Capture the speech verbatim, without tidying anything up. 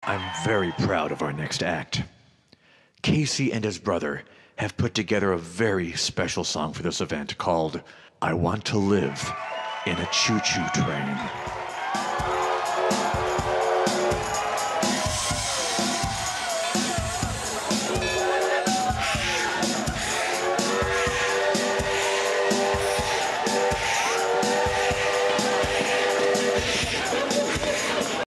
I'm very proud of our next act. Casey and his brother have put together a very special song for this event called I Want to Live in a Choo-Choo Train.